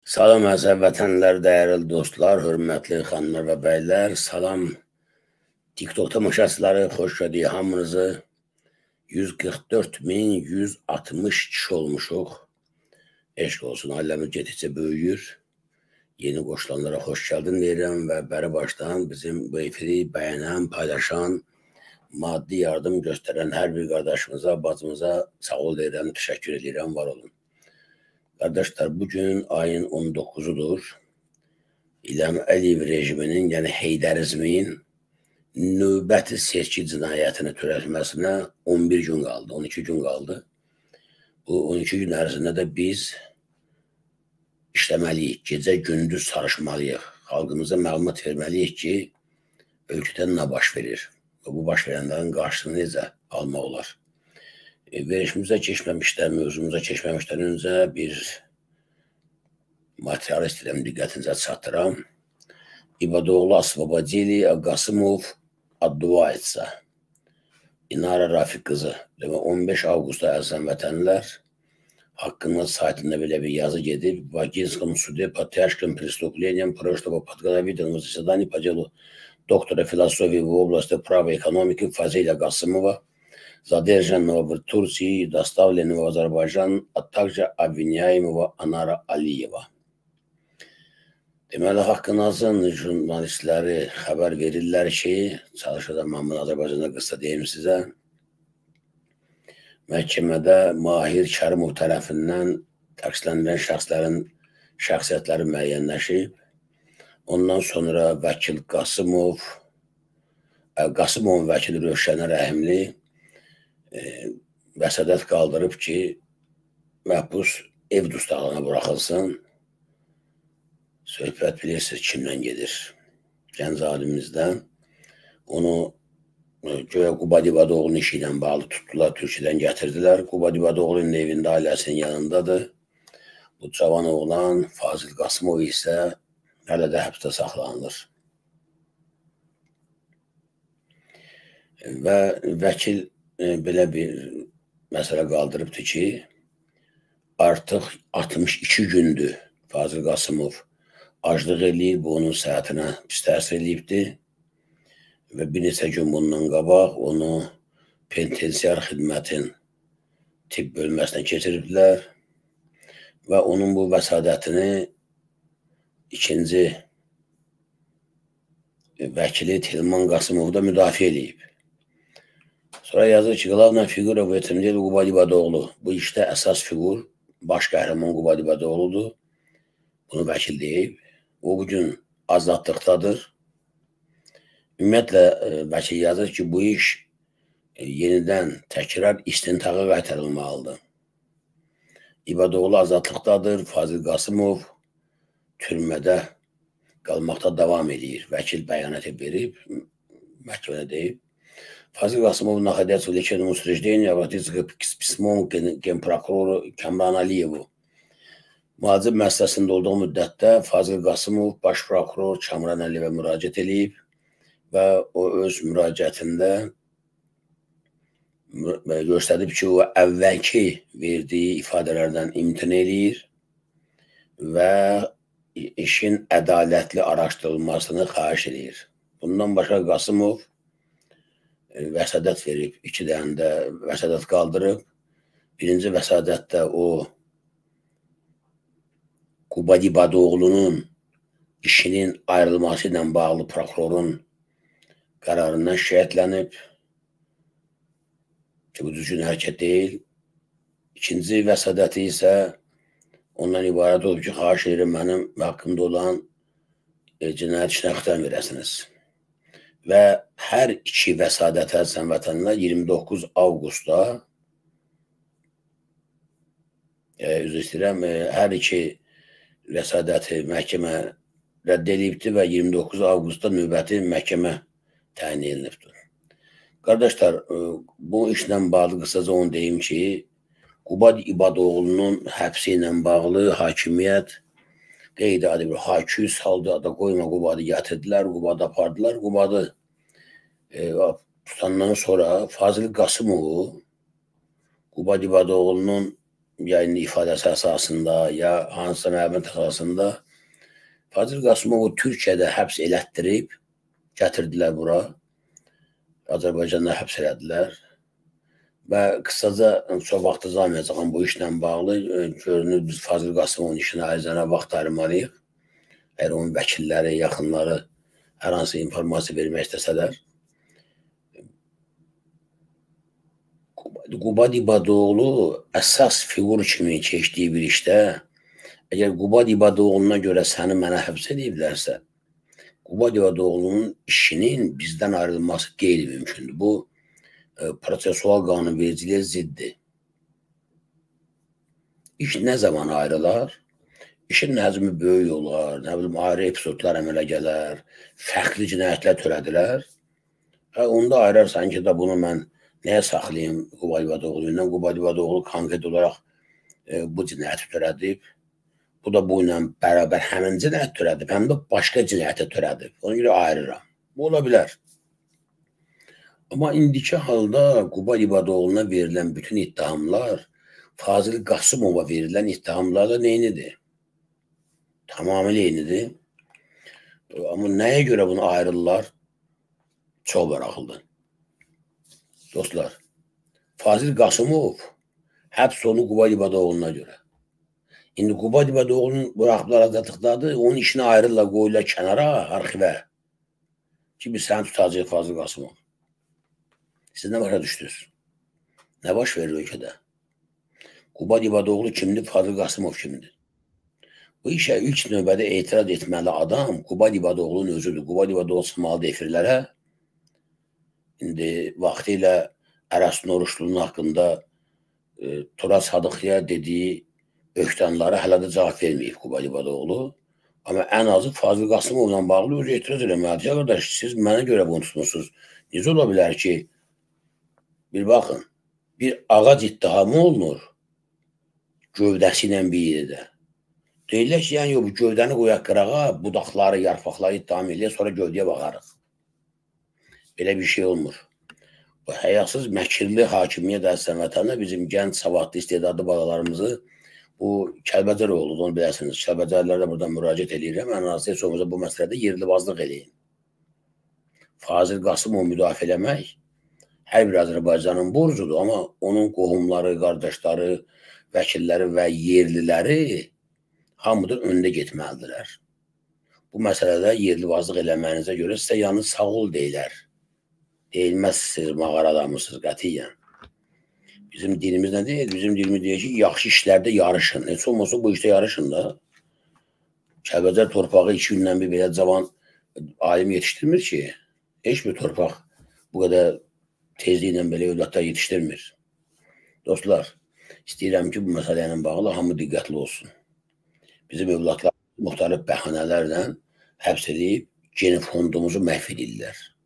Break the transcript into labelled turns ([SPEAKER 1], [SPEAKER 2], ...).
[SPEAKER 1] Salam əziz vətənlər, dəyərli dostlar, hörmətli xanımlar və bəylər. Salam TikTok tamaşaçıları, xoş gördük hamınızı. 144.160 kişi olmuşuq. Eşq olsun, ailəmiz getdikcə böyüyür. Yeni qoşulanlara xoş gəldin deyirəm və bəri başdan bizim bu efiri bəyənən, paylaşan, maddi yardım göstərən hər bir qardaşımıza, bacımıza sağ ol deyirəm, təşəkkür edirəm, var olun. Qardaşlar, bugün ayın 19'udur. İlham Əliyev rejiminin, yəni Heydərizmin növbəti seçki cinayətini törətməsinə 11 gün qaldı, 12 gün qaldı. Bu 12 gün ərzində də biz işləməliyik, gecə gündüz çalışmalıyıq. Xalqımıza məlumat verməliyik ki, ölkədə nə baş verir və bu baş verənlərin qarşısını necə almaq olar. Verişimizə keçməmişdən, mövzumuza keçməmişdən öncə bir material istəyirəm, diqqətinizə çatdıram. İbadoğlu Asvabadili Qasımov addua etsə. İnara Rafiq qızı. 15 avqustda əzizən vətənlər haqqında saytında belə bir yazı gedib. В Агинском суде по тяжким преступлениям прошлого подготовительного заседания по делу доктора философии в области права и экономики Фазиля Гасымова, задержанного в Турции и доставленного в Азербайджан, а также обвиняемого Анара Алиева. Deməli, haqqınızın jurnalistləri xəbər verirlər ki, çalışacağım mən bunu Azərbaycanda qısa deyim sizə. Məhkəmədə Mahir Kərimov tərəfindən təqsirləndirilən şəxslərin şəxsiyyətləri müəyyənləşib. Ondan sonra vəkil Qasımovun vəkili Rövşənə Rəhimli vəsədət qaldırıb ki, məhbus ev dustaqlığına buraxılsın. Söhbət bilirsiniz kimdən gedir? Gənc alimimizdən. Onu göyə Quba Divadoğlu'nun işi ilə bağlı tutdular, Türkiyədən gətirdilər. Quba Divadoğlu'nun evində ailəsinin yanındadır. Bu cavan oğlan Fazil Qasımov isə hələ də həbsdə saxlanılır. Və vəkil belə bir məsələ qaldırıbdır ki, artıq 62 gündür Fazil Qasımov aclıq eləyir, bu onun səhətinə pis təsir eləyibdir və bir neçə gün bundan qabaq onu penitensiar xidmətin tibb bölməsinə keçiribdilər və onun bu vəsadətini ikinci vəkili Tilman Qasımov da müdafiə eləyib. Sonra yazır ki, Qlavna figura bu etimdə Quba Divadoğlu. Bu işdə əsas figur, baş qəhrəman Quba Divadoğlu'dur. Bunu vəkil deyib. O bugün azadlıqdadır. Ümumiyyətlə, vəkil yazır ki, bu iş yenidən təkrar istintaqa qaytarılmalıdır. İbadoğlu azadlıqdadır. Fazil Qasımov türmədə qalmaqda davam edir. Vəkil bəyanat verib, məhkəmədə deyib. Fazil Qasımov находится в лечебном учреждении, обратиться к письмом генпрокурору Камран Aliyevu. Mühacib müəssisəsində olduğu müddətdə Fazil Qasımov baş prokuror Kamran Əliyevə müraciət edib və o öz müraciətində göstərib ki, o əvvəlki verdiyi ifadələrdən imtina edir və işin ədalətli araşdırılmasını xahiş edir. Bundan başqa Qasımov vəsadət verib, 2 dənə də vəsadət qaldırıb. Birinci vəsadətdə o Quba Divadoğlu'nun işinin ayrılması ilə bağlı prokurorun qərarından şikayətlənib ki, bu düzgün hərəkət deyil. İkinci vəsadəti isə ondan ibarət olub ki, xahiş edirəm mənim haqqımda olan cinayət işinə xitam verəsiniz. Və hər iki vəsadət əzizən vətənlər 29 avqustda üzr istəyirəm, hər iki vəsadəti məhkəmə rədd edibdir və 29 avqustda növbəti məhkəmə təyin edilibdir. Qardaşlar, bu işlə bağlı qısaca onu deyim ki, Quba İbadoğlu'nun həbsi ilə bağlı hakimiyyət qeydə-adi bir H200 saldı, da qoyma Qubadı gətirdilər, Qubadı apardılar. Qubadı tutandan sonra Fazil Qasımovu Quba İbadoğlu'nun ya indi ifadəsi əsasında, ya hansısa məlumat əsasında Fazil Qasımovu Türkiyədə həbs elətdirib, gətirdilər bura. Azərbaycanda həbs elədilər. Və qısaca çox vaxtı zamayacağım bu işlə bağlı. Görünür, biz Fazil Qasımovun işinə ayrıca vaxt ayırmalıyıq. Əgər onun vəkilləri, yaxınları hər hansı informasiya vermək istəsələr. Qubad İbadoğlu əsas fiqur kimi keçdiyi bir işdə, əgər Qubad İbadoğlu'na görə səni mənə həbs ediblərsə, Qubad İbadoğlu'nun işinin bizdən ayrılması qeyri-mümkündür. Bu, prosesual qanunvericiliyə ziddir. İş nə zaman ayrılar? İşin həcmi böyük olar, nə bilim, ayrı epizodlar əmələ gələr, fərqli cinayətlər törədilər. Onda ayırarsan ki, da bunu mən nəyə saxlayayım Qubad İbadoğlu ilə? Qubad İbadoğlu konkret olaraq bu cinayəti törədib. Bu da bu ilə bərabər həmin cinayət törədib, həm də başqa cinayətə törədib. Ona görə ayırıram. Bu ola bilər. Amma indiki halda Qubad İbadoğlu'na verilən bütün ittihamlar Fazil Qasımova verilən ittihamlar da neynidir? Tamamilə eynidir. Amma nəyə görə bunu ayrılırlar? Çox maraqlıdır. Dostlar, Fazil Qasımov həbs olunub Qubad İbadoğlu'na görə. İndi Qubad İbadoğlu'nun buraxıblar azadlıqdadır, onun işini ayrılırlar, qoyurlar kənara, arxivə. Ki, biz səni tutacaq Fazil Qasımov. Siz nə başa düşdünüz? Nə baş verir ölkədə? Qubad İbadoğlu kimdir, Fazil Qasımov kimdir? Bu işə ilk növbədə etiraz etməli adam Qubad İbadoğlu'nun özüdür. Qubad İbadoğlu sımalı defirlərə. İndi vaxtı ilə Ərəstun Oruçlunun haqqında Turaz Sadıqlıya dediyi öhdəmlara hələ də cavab verməyib Qubad İbadoğlu. Amma ən azı Fazil Qasımovla bağlı özü etiraz eləməlidir. Qardaş, siz mənə görə bunu tutmuşsunuz. Necə ola bilər ki, bir baxın, bir ağac ittihamı olunur gövdəsi ilə bir yerdə. Deyirlər ki, yəni, bu gövdəni qoyaq qırağa, budaqları, yarpaqları ittiham eləyək, sonra gövdəyə baxarıq. Belə bir şey olmur. Bu həyasız, məkirli hakimiyyət əsəmətəndə bizim gənc, savadlı, istedadlı balalarımızı bu Kəlbəcər oldu, onu biləsiniz. Kəlbəcərlərdə buradan müraciət edirəm. Ən azı sonumuzda bu məsələdə yerli-bazlıq eləyin. Fazil Qasımov müdafiə eləmək hər bir Azərbaycanın borcudur, amma onun qohumları, qardaşları, vəkilləri və yerliləri hamıdan öndə getməlidirlər. Bu məsələdə yerli-bazlıq eləməyinizə görə sizə yalnız sağ ol deyilər. Deyilməzsiniz, mağara adamısınız, qətiyyən. Bizim dinimiz nə deyil? Bizim dinimiz deyir ki, yaxşı işlərdə yarışın. Heç olmasa bu işdə yarışın da. Kəlbəcər torpağı 2 gündən bir belə cavan alim yetişdirmir ki, heç bir torpaq bu qədər tezliklə belə övladlar yetişdirmir. Dostlar, istəyirəm ki, bu məsələ ilə bağlı hamı diqqətli olsun. Bizim övladlar müxtəlif bəhanələrlə həbs edib, geni fondumuzu məhv edirlər.